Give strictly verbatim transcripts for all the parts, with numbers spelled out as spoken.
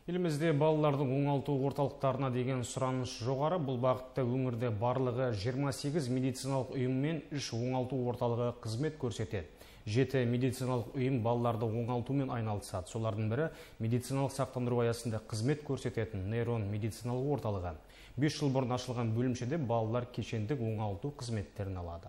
Елімізде балалардың оңалту орталықтарына деген сұраныс жоғары. Бұл бағытта өңірде барлығы жиырма сегіз медициналық ұйым мен үш оңалту орталығы қызмет көрсетеді. жеті медициналық ұйым балаларды оңалтумен айналысады. Солардың бірі медициналық сақтандыру аясында қызмет көрсететін нейрон медициналық орталығы. бес жыл бұрын ашылған бөлімшеде балалар кешендік оңалту қызметтерін алады.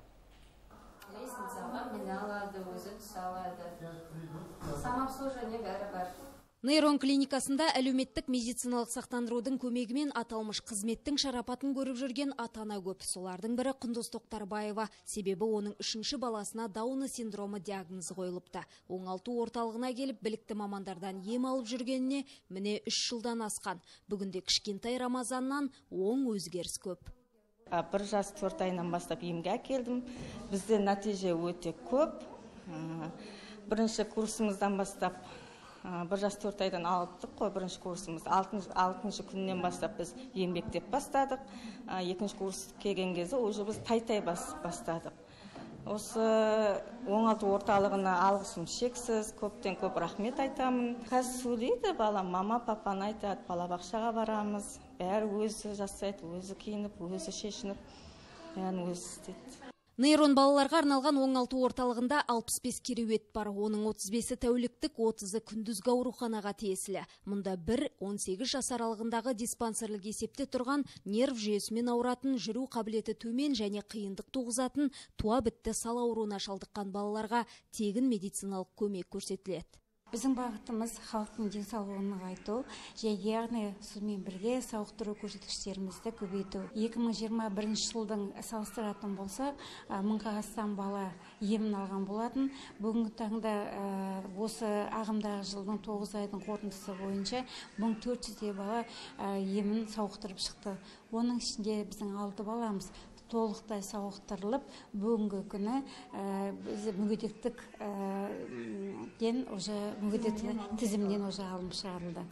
Нейрон клиникасында әлеуметтік медициналық сақтандырудың көмегімен аталмыш қызметтің шарапатын көріп жүрген ата-ана көп. Солардың бірі Құндыз Тоқтарбаева. Себебі оның үшінші баласына Дауны синдромы диагнозы қойылыпты. Оңалту орталығына келіп, білікті мамандардан ем алып жүргеніне міне үш жылдан асқан. Бүгінде кішкентай Рамазаннан оң өзгеріс көп. Бір жас төрт айынан бастап емге әкелдім. Бізде нәтиже өте көп. Бірінші курсымыздан бастап бір жас төрт айдан алыптық қой бірінші курсымыз. алтыншы күннен бастап біз еңбектеп бастадық. Екінші курс келген кезде уже біз тай-тай бастадық. Осы оңалту орталығына алғысым шексіз, көптен көп рахмет айтамын. Қазір сөйлейді балам, мама папаны айтады, балабақшаға барамыз. Бәрі өзі жасайды, өзі киініп, өзі шешініп, бәрін өзі істейді. Нейрон балаларға арналған оңалту орталығында алпыс бес кереует бар. Оның отыз бесі тәуліктік, отызы күндізгі ауруханаға тиесілі. Мұнда бір он сегіз жас аралығындағы диспансерлік есепте тұрған нерв жүйесімен ауыратын, жүру қабілеті төмен және қиындық туғызатын туа бітті сал ауруына шалдыққан балаларға тегін медициналық көмек көрсетіледі. Біздің бағытымыз халықтың денсаулығын нығайту, яғни сонымен бірге сауықтыру көрсеткіштерімізді көбейту. екі мың жиырма бірінші жылдың салыстыратын болсақ, мыңға астам бала емін алған болатын. Бүгінгі таңда осы ағымдағы жылдың тоғыз айдың қорытындысы бойынша мың төрт жүздей бала емін сауықтырып шықты. Оның ішінде біздің алты баламыз толықтай сауықтырылып, бүгінгі күні біз мүгедектік ден уже мүгедектік тізімнен уже алынып шығарылды.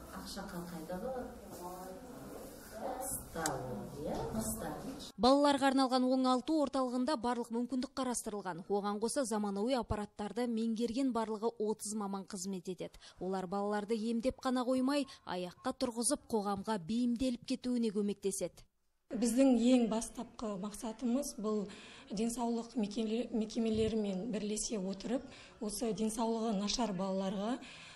Балаларға арналған оңалту орталығында барлық мүмкіндік қарастырылған. Оған қоса заманауи аппараттарды меңгерген барлығы отыз маман қызмет етеді. Олар балаларды емдеп қана қоймай, аяққа тұрғызып, қоғамға бейімделіп кетуіне көмектеседі. Біздің ең бастапқы мақсатымыз бұл денсаулық мекемелерімен бірлесе отырып, осы денсаулығы нашар балаларға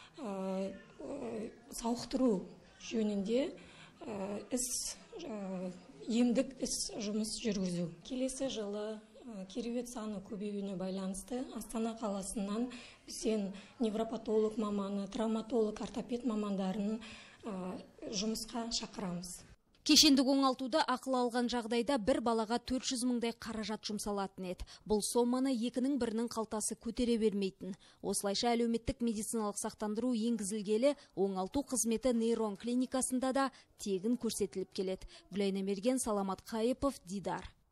сауықтыру жөнінде іс, емдік іс жұмыс жүргізу. Келесі жылы кереует саны көбеюіне байланысты Астана қаласынан бізден невропатолог маманы, травматолог, ортопед мамандарын жұмысқа шақырамыз. Кешендік оңалтуда ақыл алған жағдайда бір балаға төрт жүз мыңдай қаражат жұмсалатын еді. Бұл соманы екінің бірінің қалтасы көтере бермейтін. Осылайша әлеуметтік медициналық сақтандыру енгізілгелі, оңалту қызметі нейрон клиникасында да тегін көрсетіліп келеді. Гүлайна Мерген, Саламат Қайыпов, Дидар.